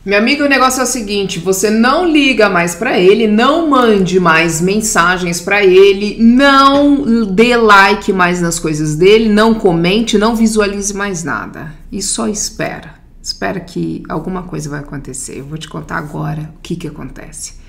Meu amigo, o negócio é o seguinte, você não liga mais pra ele, não mande mais mensagens pra ele, não dê like mais nas coisas dele, não comente, não visualize mais nada. E só espera. Espera que alguma coisa vai acontecer. Eu vou te contar agora o que acontece.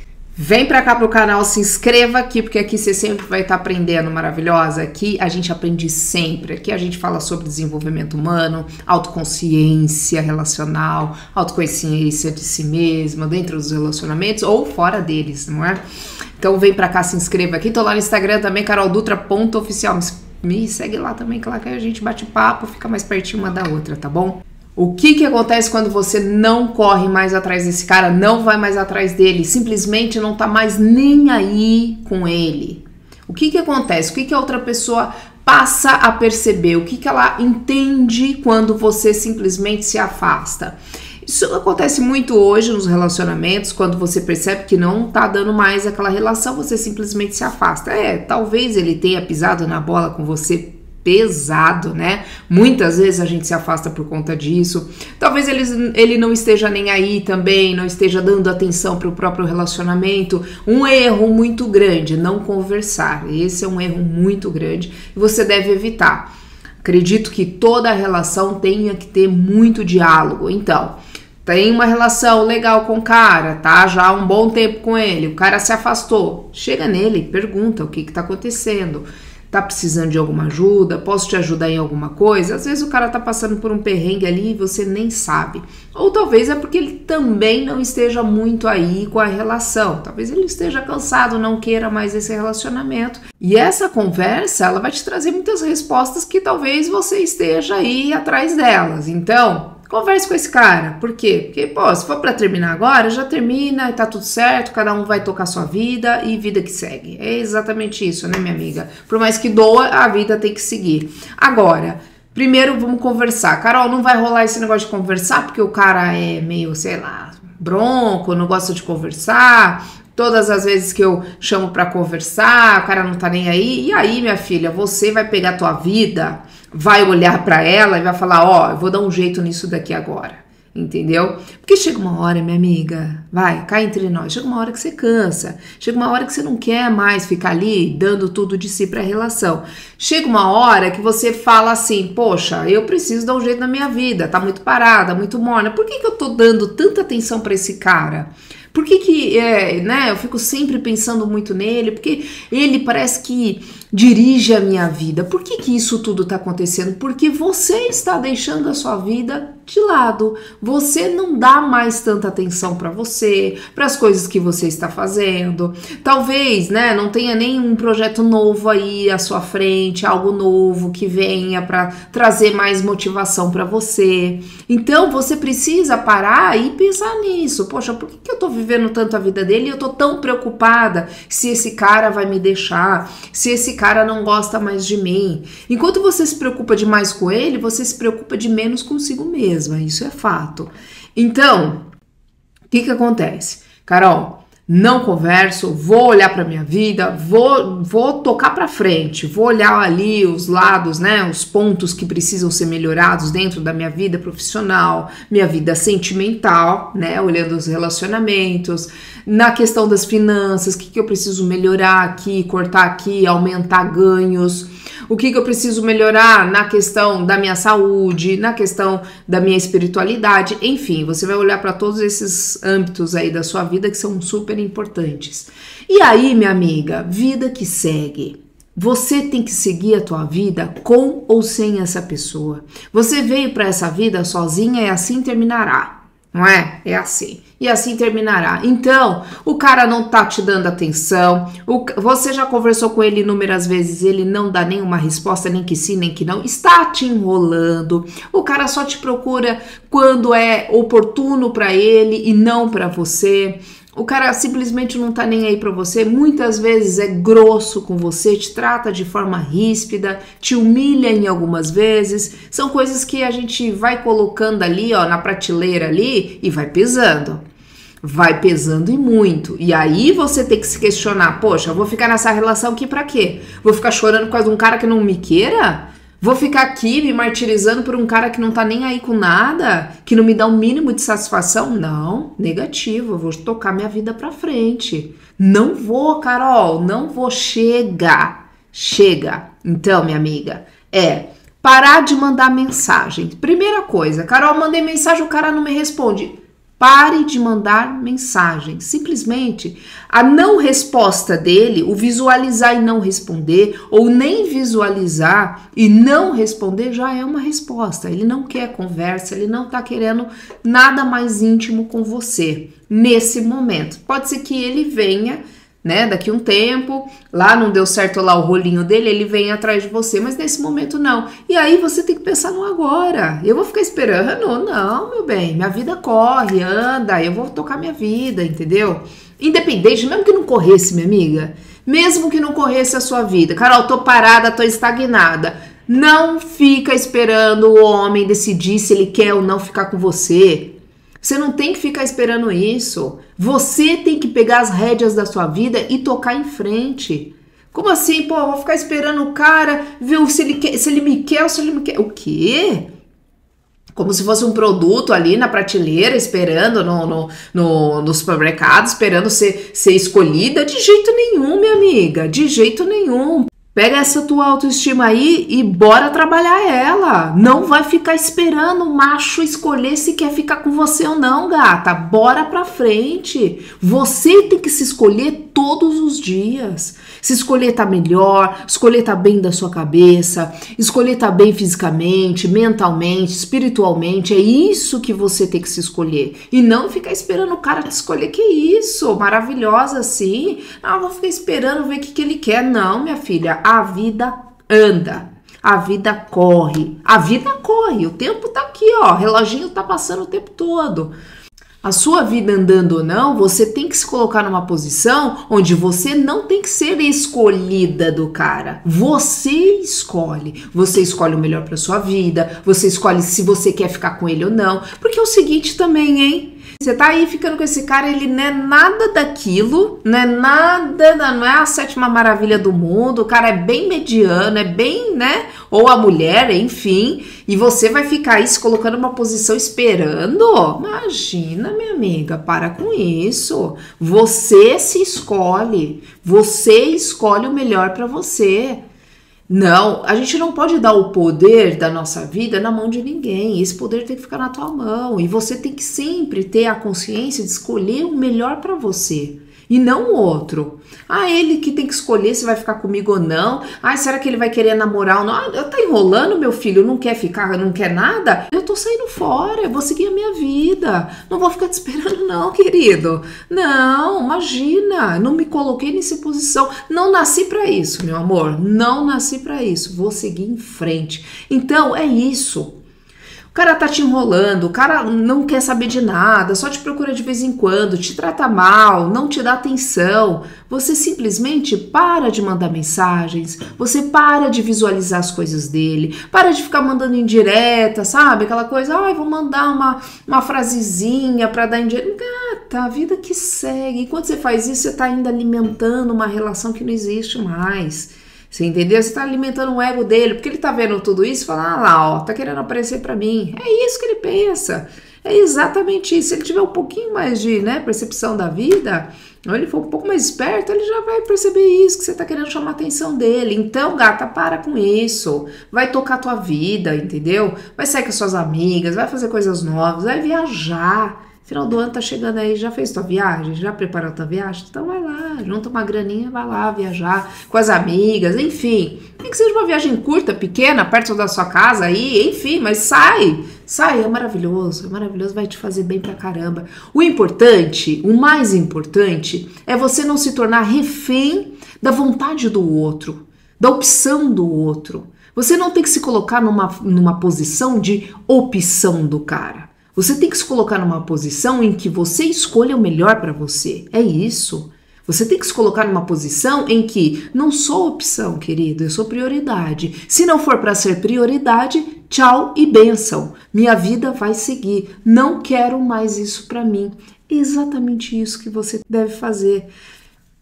Vem pra cá pro canal, se inscreva aqui, porque aqui você sempre vai estar aprendendo, maravilhosa. Aqui a gente aprende sempre. Aqui a gente fala sobre desenvolvimento humano, autoconsciência relacional, autoconsciência de si mesma, dentro dos relacionamentos ou fora deles, não é? Então vem pra cá, se inscreva aqui. Tô lá no Instagram também, caroldutra.oficial. Me segue lá também, claro que a gente bate papo, fica mais pertinho uma da outra, tá bom? O que acontece quando você não corre mais atrás desse cara, não vai mais atrás dele, simplesmente não tá mais nem aí com ele? O que acontece? O que a outra pessoa passa a perceber? O que ela entende quando você simplesmente se afasta? Isso acontece muito hoje nos relacionamentos, quando você percebe que não tá dando mais aquela relação, você simplesmente se afasta. Talvez ele tenha pisado na bola com você pesado, né? Muitas vezes a gente se afasta por conta disso. Talvez ele não esteja nem aí também, não esteja dando atenção para o próprio relacionamento. Um erro muito grande, não conversar. Esse é um erro muito grande e você deve evitar. Acredito que toda relação tenha que ter muito diálogo. Então, tem uma relação legal com o cara, tá? Já há um bom tempo com ele, o cara se afastou. Chega nele, pergunta o que tá acontecendo. Tá precisando de alguma ajuda? Posso te ajudar em alguma coisa? Às vezes o cara tá passando por um perrengue ali e você nem sabe. Ou talvez é porque ele também não esteja muito aí com a relação. Talvez ele esteja cansado, não queira mais esse relacionamento. E essa conversa, ela vai te trazer muitas respostas que talvez você esteja aí atrás delas. Então, converse com esse cara. Por quê? Porque, pô, se for pra terminar agora, já termina e tá tudo certo, cada um vai tocar sua vida e vida que segue. É exatamente isso, né, minha amiga? Por mais que doa, a vida tem que seguir. Agora, primeiro vamos conversar. Carol, não vai rolar esse negócio de conversar porque o cara é meio, sei lá, bronco, não gosta de conversar. Todas as vezes que eu chamo pra conversar, o cara não tá nem aí. E aí, minha filha, você vai pegar a tua vida, vai olhar pra ela e vai falar, ó, eu vou dar um jeito nisso daqui agora, entendeu? Porque chega uma hora, minha amiga, vai, cá entre nós, chega uma hora que você cansa, chega uma hora que você não quer mais ficar ali dando tudo de si pra relação. Chega uma hora que você fala assim, poxa, eu preciso dar um jeito na minha vida, tá muito parada, muito morna, por que eu tô dando tanta atenção pra esse cara? Por que né, eu fico sempre pensando muito nele? Porque ele parece que dirige a minha vida. Por que isso tudo está acontecendo? Porque você está deixando a sua vida de lado. Você não dá mais tanta atenção para você, para as coisas que você está fazendo. Talvez, né, não tenha nenhum projeto novo aí à sua frente, algo novo que venha para trazer mais motivação para você. Então, você precisa parar e pensar nisso. Poxa, por que eu tô vivendo tanto a vida dele e eu tô tão preocupada se esse cara vai me deixar, se esse cara não gosta mais de mim? Enquanto você se preocupa demais com ele, você se preocupa de menos consigo mesma, isso é fato. Então, o que acontece? Carol, não converso, vou olhar para minha vida, vou tocar para frente, vou olhar ali os lados, né, os pontos que precisam ser melhorados dentro da minha vida profissional, minha vida sentimental, né, olhando os relacionamentos, na questão das finanças, o que eu preciso melhorar aqui, cortar aqui, aumentar ganhos, o que eu preciso melhorar na questão da minha saúde, na questão da minha espiritualidade, enfim, você vai olhar para todos esses âmbitos aí da sua vida que são super importantes. E aí, minha amiga, vida que segue. Você tem que seguir a tua vida com ou sem essa pessoa. Você veio para essa vida sozinha e assim terminará, não é? É assim. E assim terminará. Então, o cara não tá te dando atenção, você já conversou com ele inúmeras vezes, ele não dá nenhuma resposta, nem que sim, nem que não, está te enrolando, o cara só te procura quando é oportuno para ele e não para você. O cara simplesmente não tá nem aí pra você, muitas vezes é grosso com você, te trata de forma ríspida, te humilha em algumas vezes. São coisas que a gente vai colocando ali, ó, na prateleira ali e vai pesando. Vai pesando e muito. E aí você tem que se questionar, poxa, eu vou ficar nessa relação aqui pra quê? Vou ficar chorando por causa de um cara que não me queira? Vou ficar aqui me martirizando por um cara que não tá nem aí com nada, que não me dá o mínimo de satisfação? Não, negativo, eu vou tocar minha vida pra frente. Não vou, Carol, não vou. Chega. Então, minha amiga, parar de mandar mensagem. Primeira coisa, Carol, mandei mensagem, o cara não me responde. Pare de mandar mensagem. Simplesmente a não resposta dele, o visualizar e não responder, ou nem visualizar e não responder, já é uma resposta. Ele não quer conversa, ele não tá querendo nada mais íntimo com você nesse momento. Pode ser que ele venha, né, daqui um tempo, lá não deu certo lá o rolinho dele, ele vem atrás de você, mas nesse momento não. E aí você tem que pensar no agora. Eu vou ficar esperando? Não, meu bem, minha vida corre, anda, eu vou tocar minha vida, entendeu? Independente, mesmo que não corresse, minha amiga, mesmo que não corresse a sua vida. Carol, tô parada, tô estagnada. Não fica esperando o homem decidir se ele quer ou não ficar com você. Você não tem que ficar esperando isso. Você tem que pegar as rédeas da sua vida e tocar em frente. Como assim? Pô, eu vou ficar esperando o cara ver se ele me quer ou se ele me quer. O quê? Como se fosse um produto ali na prateleira, esperando no supermercado, esperando ser escolhida. De jeito nenhum, minha amiga. De jeito nenhum. Pega essa tua autoestima aí e bora trabalhar ela. Não vai ficar esperando o macho escolher se quer ficar com você ou não, gata. Bora pra frente. Você tem que se escolher todos os dias. Se escolher tá melhor, escolher tá bem da sua cabeça, escolher tá bem fisicamente, mentalmente, espiritualmente. É isso que você tem que se escolher. E não ficar esperando o cara te escolher. Que isso? Maravilhosa assim. Não, vou ficar esperando ver o que ele quer. Não, minha filha. A vida anda, a vida corre, o tempo tá aqui, ó, o reloginho tá passando o tempo todo. A sua vida andando ou não, você tem que se colocar numa posição onde você não tem que ser escolhida do cara. Você escolhe o melhor pra sua vida, você escolhe se você quer ficar com ele ou não, porque é o seguinte também, hein? Você tá aí ficando com esse cara, ele não é nada daquilo, não é a sétima maravilha do mundo, o cara é bem mediano, é bem, né? Ou a mulher, enfim, e você vai ficar aí se colocando numa posição esperando? Imagina, minha amiga, para com isso. Você se escolhe, você escolhe o melhor pra você. Não, a gente não pode dar o poder da nossa vida na mão de ninguém. Esse poder tem que ficar na tua mão. E você tem que sempre ter a consciência de escolher o melhor para você. E não o outro. Ah, ele que tem que escolher se vai ficar comigo ou não. Ah, será que ele vai querer namorar ou não? Ah, tá enrolando, meu filho, não quer ficar, não quer nada? Eu tô saindo fora, eu vou seguir a minha vida. Não vou ficar te esperando não, querido. Não, imagina, não me coloquei nessa posição. Não nasci pra isso, meu amor. Não nasci pra isso. Vou seguir em frente. Então, é isso. O cara tá te enrolando, o cara não quer saber de nada, só te procura de vez em quando, te trata mal, não te dá atenção. Você simplesmente para de mandar mensagens, você para de visualizar as coisas dele, para de ficar mandando indireta, sabe? Aquela coisa, ai, vou mandar uma frasezinha pra dar indireta. Gata, a vida que segue. Enquanto você faz isso, você tá ainda alimentando uma relação que não existe mais. Você entendeu? Você tá alimentando o ego dele, porque ele tá vendo tudo isso e fala, ah lá, ó, tá querendo aparecer pra mim. É isso que ele pensa. É exatamente isso. Se ele tiver um pouquinho mais de, né, percepção da vida, ou ele for um pouco mais esperto, ele já vai perceber isso, que você tá querendo chamar a atenção dele. Então, gata, para com isso. Vai tocar a tua vida, entendeu? Vai sair com as suas amigas, vai fazer coisas novas, vai viajar. Final do ano tá chegando aí, já fez tua viagem? Já preparou tua viagem? Então vai lá, junta uma graninha, vai lá viajar com as amigas, enfim. Nem que seja uma viagem curta, pequena, perto da sua casa aí, enfim, mas sai, é maravilhoso, vai te fazer bem pra caramba. O importante, o mais importante, é você não se tornar refém da vontade do outro, da opção do outro. Você não tem que se colocar numa posição de opção do cara. Você tem que se colocar numa posição em que você escolha o melhor para você. É isso. Você tem que se colocar numa posição em que não sou opção, querido, eu sou prioridade. Se não for para ser prioridade, tchau e bênção. Minha vida vai seguir. Não quero mais isso para mim. Exatamente isso que você deve fazer.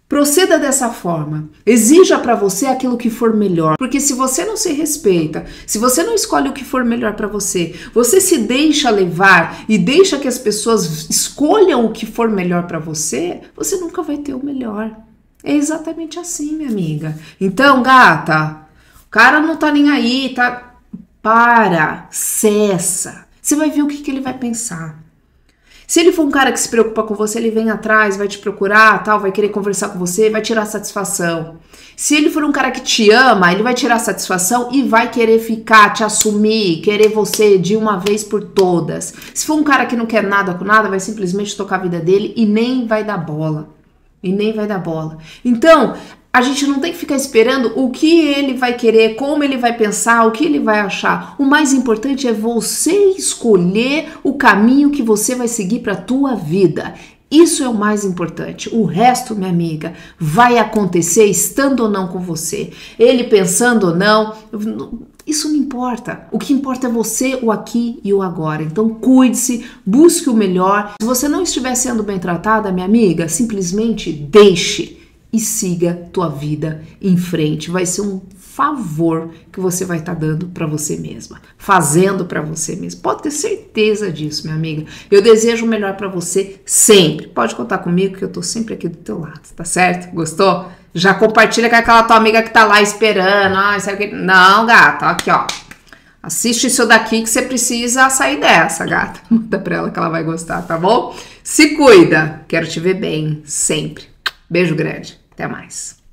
Proceda dessa forma. Exija para você aquilo que for melhor. Porque se você não se respeita, se você não escolhe o que for melhor para você, você se deixa levar e deixa que as pessoas escolham o que for melhor para você, você nunca vai ter o melhor. É exatamente assim, minha amiga. Então, gata, o cara não tá nem aí, tá? Para, cessa. Você vai ver o que ele vai pensar. Se ele for um cara que se preocupa com você, ele vem atrás, vai te procurar, tal, vai querer conversar com você, vai tirar satisfação. Se ele for um cara que te ama, ele vai tirar satisfação e vai querer ficar, te assumir, querer você de uma vez por todas. Se for um cara que não quer nada com nada, vai simplesmente tocar a vida dele e nem vai dar bola. E nem vai dar bola. Então, a gente não tem que ficar esperando o que ele vai querer, como ele vai pensar, o que ele vai achar. O mais importante é você escolher o caminho que você vai seguir para a tua vida. Isso é o mais importante. O resto, minha amiga, vai acontecer estando ou não com você. Ele pensando ou não, isso não importa. O que importa é você, o aqui e o agora. Então cuide-se, busque o melhor. Se você não estiver sendo bem tratada, minha amiga, simplesmente deixe e siga tua vida em frente. Vai ser um favor que você vai estar dando para você mesma, fazendo para você mesma. Pode ter certeza disso, minha amiga. Eu desejo o melhor para você sempre. Pode contar comigo que eu tô sempre aqui do teu lado, tá certo? Gostou? Já compartilha com aquela tua amiga que tá lá esperando. Ah, sabe o que? Não, gata, aqui ó. Assiste isso daqui que você precisa sair dessa, gata. Manda pra ela que ela vai gostar, tá bom? Se cuida. Quero te ver bem, sempre. Beijo grande. Até mais.